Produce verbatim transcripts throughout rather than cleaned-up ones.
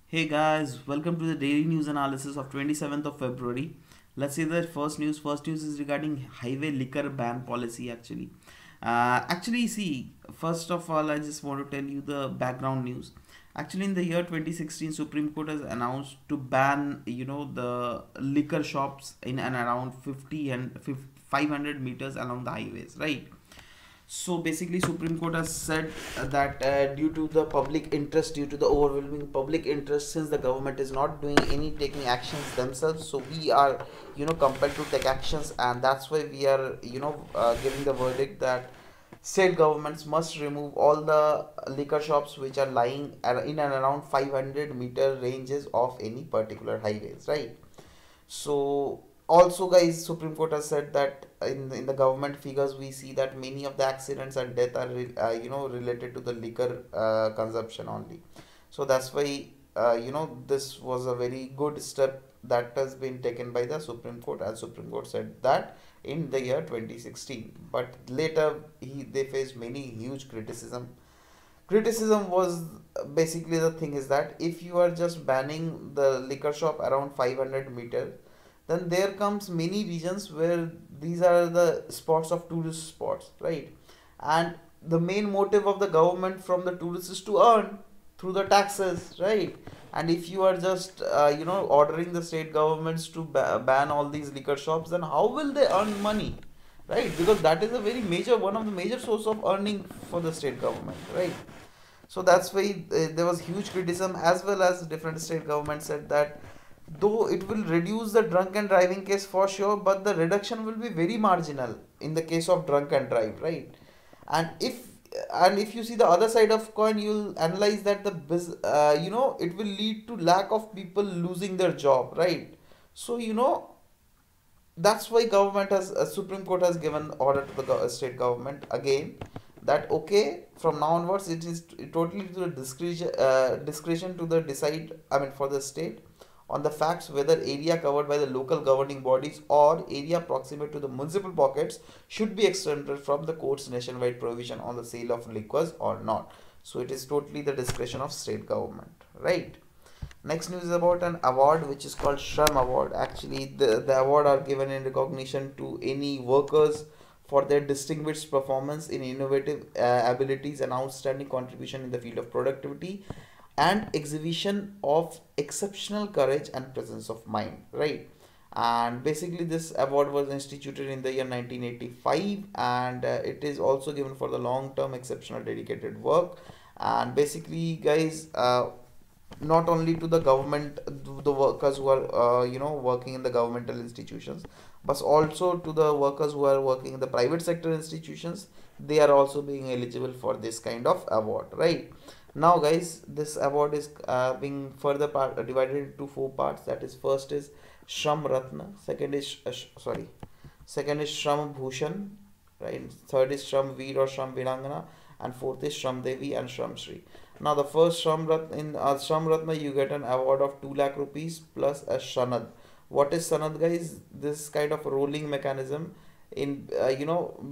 Hey guys, welcome to the daily news analysis of twenty-seventh of February. Let's see the first news. First news is regarding highway liquor ban policy actually. Uh, actually, see, first of all, I just want to tell you the background news. Actually, in the year twenty sixteen, Supreme Court has announced to ban, you know, the liquor shops in and around fifty and five hundred meters along the highways, right? So basically, Supreme Court has said uh, that uh, due to the public interest, due to the overwhelming public interest, since the government is not doing any taking actions themselves, so we are, you know, compelled to take actions, and that's why we are, you know, uh, giving the verdict that state governments must remove all the liquor shops which are lying ar- in and around five hundred meter ranges of any particular highways, right? So also, guys, Supreme Court has said that in in the government figures we see that many of the accidents and death are re, uh, you know related to the liquor uh, consumption only. So that's why uh, you know this was a very good step that has been taken by the Supreme Court, as Supreme Court said that in the year twenty sixteen. But later he they faced many huge criticism. Criticism was basically, the thing is that if you are just banning the liquor shop around five hundred meters, then there comes many regions where these are the spots of tourist spots, right? And the main motive of the government from the tourists is to earn through the taxes, right? And if you are just uh, you know ordering the state governments to ba- ban all these liquor shops, then how will they earn money, right? Because that is a very major, one of the major source of earning for the state government, right? So that's why uh, there was huge criticism, as well as different state governments said that though it will reduce the drunk and driving case for sure, but the reduction will be very marginal in the case of drunk and drive, right? And if and if you see the other side of coin, you'll analyze that the bus- uh, you know it will lead to lack of people losing their job, right? So you know that's why government has uh, Supreme Court has given order to the go- state government again that okay, from now onwards it is t- totally to the discretion uh, discretion to the decide, I mean, for the state on the facts whether area covered by the local governing bodies or area proximate to the municipal pockets should be exempted from the court's nationwide provision on the sale of liquors or not. So it is totally the discretion of state government, right? Next news is about an award which is called Shram Award. Actually, the, the award are given in recognition to any workers for their distinguished performance in innovative uh, abilities and outstanding contribution in the field of productivity and exhibition of exceptional courage and presence of mind, right? And basically this award was instituted in the year nineteen eighty-five, and uh, it is also given for the long term exceptional dedicated work. And basically, guys, uh, not only to the government, the workers who are uh, you know working in the governmental institutions, but also to the workers who are working in the private sector institutions, they are also being eligible for this kind of award, right? Now, guys, this award is uh, being further part, uh, divided into four parts. That is, first is Shram Ratna, second is uh, sh- sorry second is Shram Bhushan, right? Third is Shram Veer or Shram Virangana, and fourth is Shram Devi and Shram Shri. Now, the first Shram Ratna, in uh, Shram Ratna, you get an award of two lakh rupees plus a Shanad. What is Sanad, guys? This kind of rolling mechanism in uh, you know,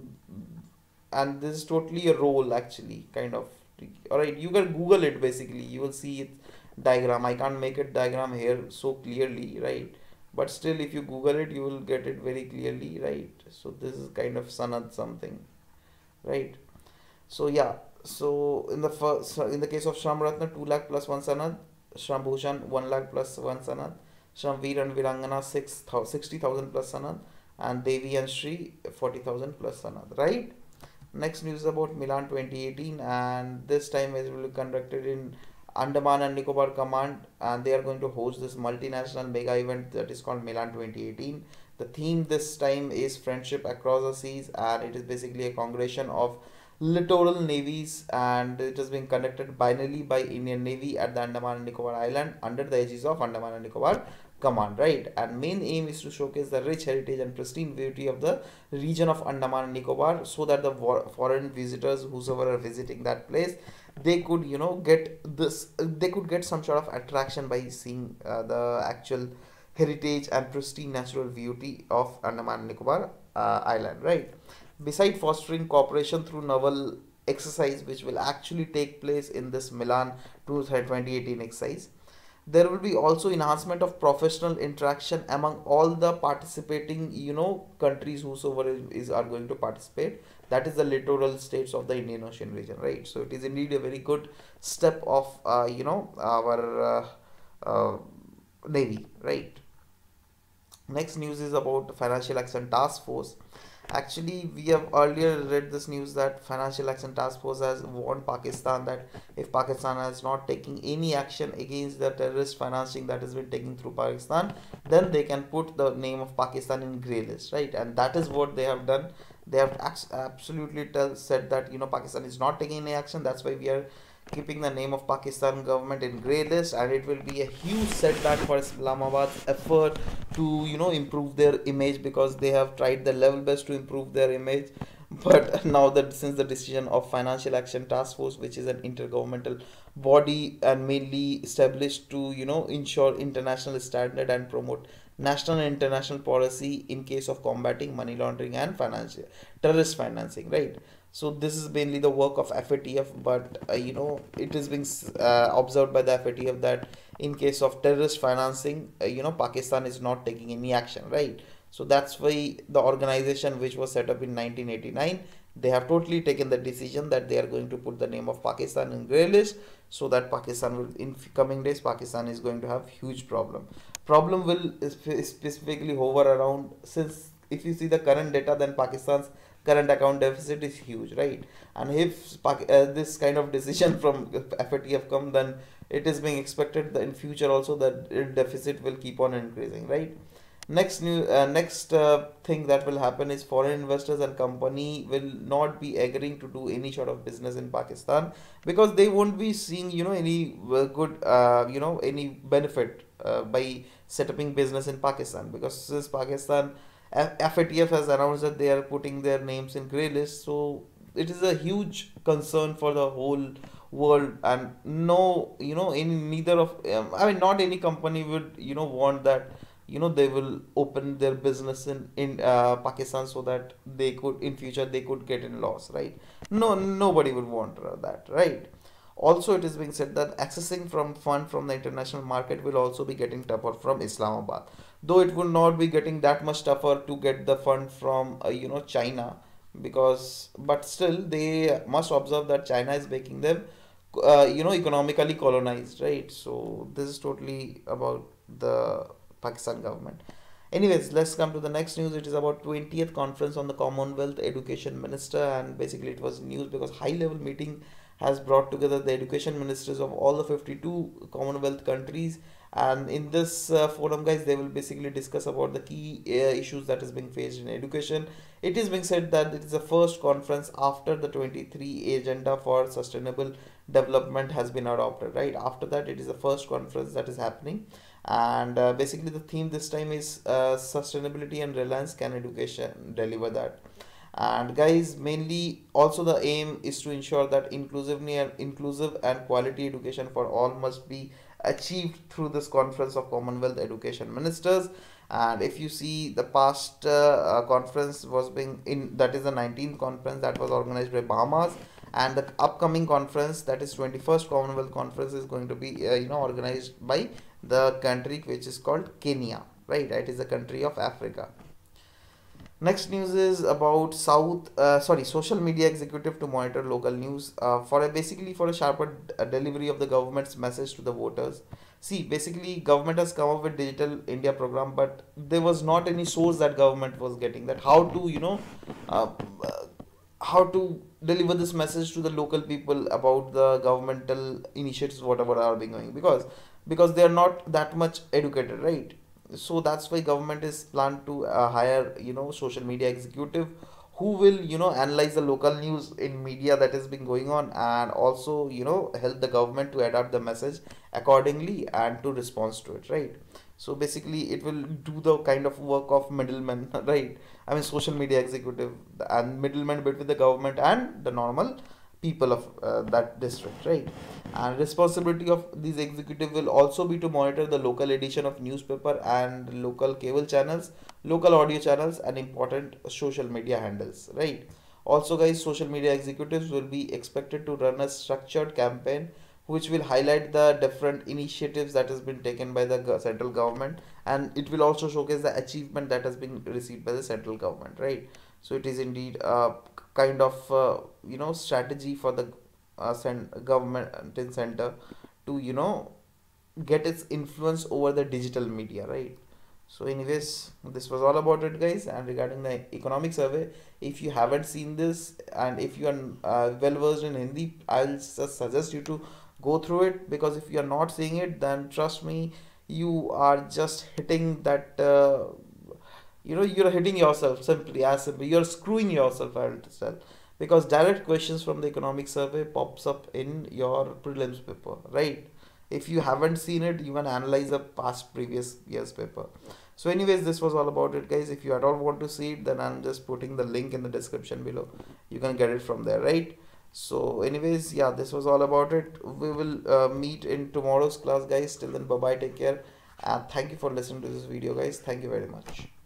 and this is totally a roll actually, kind of. All right, you can Google it. Basically, you will see it diagram. I can't make it diagram here so clearly, right? But still, if you Google it, you will get it very clearly, right? So this is kind of Sanad something, right? So yeah, so in the first, so in the case of Shram Ratna, two lakh plus one sanad, Shram Bhushan one lakh plus one sanad, Shram Veer and Virangana six sixty thousand plus sanad, and Devi and Shri forty thousand plus sanad. Right. Next news is about Milan twenty eighteen, and this time it will be conducted in Andaman and Nicobar Command, and they are going to host this multinational mega event that is called Milan twenty eighteen. The theme this time is friendship across the seas, and it is basically a congregation of littoral navies, and it is being conducted biennially by Indian Navy at the Andaman and Nicobar Island under the aegis of Andaman and Nicobar Command, right? And main aim is to showcase the rich heritage and pristine beauty of the region of Andaman and Nicobar, so that the foreign visitors, whosoever are visiting that place, they could you know get this they could get some sort of attraction by seeing uh, the actual heritage and pristine natural beauty of Andaman and Nicobar uh, Island, right? Beside fostering cooperation through naval exercise, which will actually take place in this Milan twenty eighteen exercise, There will be also enhancement of professional interaction among all the participating, you know, countries whosoever is, is are going to participate. That is the littoral states of the Indian Ocean region, right? So it is indeed a very good step of uh, you know, our uh, uh, navy, right? Next news is about financial action task force. Actually, we have earlier read this news that Financial Action Task Force has warned Pakistan that if Pakistan is not taking any action against the terrorist financing that has been taken through Pakistan, then they can put the name of Pakistan in grey list, right? And that is what they have done. They have absolutely tell, said that, you know, Pakistan is not taking any action. That's why we are keeping the name of Pakistan government in grey list, and it will be a huge setback for Islamabad's effort to, you know, improve their image, because they have tried their level best to improve their image. But now that since the decision of Financial Action Task Force, which is an intergovernmental body and mainly established to, you know, ensure international standard and promote national and international policy in case of combating money laundering and financial terrorist financing, right? So this is mainly the work of F A T F, but uh, you know, it is being uh, observed by the F A T F that in case of terrorist financing, uh, you know, Pakistan is not taking any action, right? So that's why the organization, which was set up in nineteen eighty-nine, they have totally taken the decision that they are going to put the name of Pakistan in grey list, so that Pakistan will, in coming days, Pakistan is going to have huge problem. Problem will specifically hover around, since if you see the current data, then Pakistan's current account deficit is huge, right? And if uh, this kind of decision from F A T F come, then it is being expected that in future also that deficit will keep on increasing, right? Next new uh, next uh, thing that will happen is foreign investors and company will not be agreeing to do any sort of business in Pakistan, because they won't be seeing, you know, any uh, good uh, you know, any benefit uh, by setting business in Pakistan, because since Pakistan F A T F has announced that they are putting their names in grey list, so it is a huge concern for the whole world. And no, you know, in neither of um, I mean, not any company would, you know, want that, you know, they will open their business in in uh, Pakistan, so that they could in future they could get in loss, right? No, nobody will want uh, that, right? Also, it is being said that accessing from fund from the international market will also be getting tougher from Islamabad, though it will not be getting that much tougher to get the fund from uh, you know, China, because but still they must observe that China is making them uh, you know, economically colonized, right? So this is totally about the Pakistan government. Anyways, let's come to the next news. It is about twentieth conference on the Commonwealth Education Minister, and basically it was news because high level meeting has brought together the education ministers of all the fifty-two Commonwealth countries, and in this uh, forum, guys, they will basically discuss about the key uh, issues that is being faced in education. It is being said that it is the first conference after the twenty-three agenda for sustainable development has been adopted, right? After that, it is the first conference that is happening, and uh, basically the theme this time is uh, sustainability and reliance can education deliver that. And guys, mainly also the aim is to ensure that inclusively and inclusive and quality education for all must be achieved through this conference of Commonwealth Education Ministers. And if you see the past uh, uh, conference was being in, that is the nineteenth conference that was organized by Bahamas, and the upcoming conference, that is twenty-first Commonwealth Conference, is going to be uh, you know, organized by the country which is called Kenya, right? It is a country of Africa. Next news is about South, uh, sorry, social media executive to monitor local news uh, for a basically for a sharper d- delivery of the government's message to the voters. See, basically, government has come up with Digital India program, but there was not any source that government was getting that how to, you know, uh, how to deliver this message to the local people about the governmental initiatives, whatever are being going, because because they are not that much educated, right? So that's why government is planned to uh, hire, you know, social media executive who will, you know, analyze the local news in media that has been going on, and also, you know, help the government to adapt the message accordingly and to respond to it, right? So basically it will do the kind of work of middleman, right? I mean, social media executive and middleman between the government and the normal people of uh, that district, right? And responsibility of these executive will also be to monitor the local edition of newspaper and local cable channels, local audio channels, and important social media handles, right? Also, guys, social media executives will be expected to run a structured campaign which will highlight the different initiatives that has been taken by the go- central government, and it will also showcase the achievement that has been received by the central government, right? So it is indeed a kind of uh, you know strategy for the uh, cent- government in center to you know get its influence over the digital media, right? So anyways, this was all about it, guys. And regarding the economic survey, if you haven't seen this and if you are uh, well versed in Hindi, I'll just suggest you to go through it, because if you are not seeing it, then trust me, you are just hitting that uh, you know you're hitting yourself, simply as simple, you're screwing yourself, I will tell, because direct questions from the economic survey pops up in your prelims paper, right? If you haven't seen it, you can analyze a past previous year's paper. So anyways, this was all about it, guys. If you at all want to see it, then I'm just putting the link in the description below, you can get it from there, right? So anyways, yeah, this was all about it. We will uh, meet in tomorrow's class, guys. Till then, bye bye, take care, and thank you for listening to this video, guys. Thank you very much.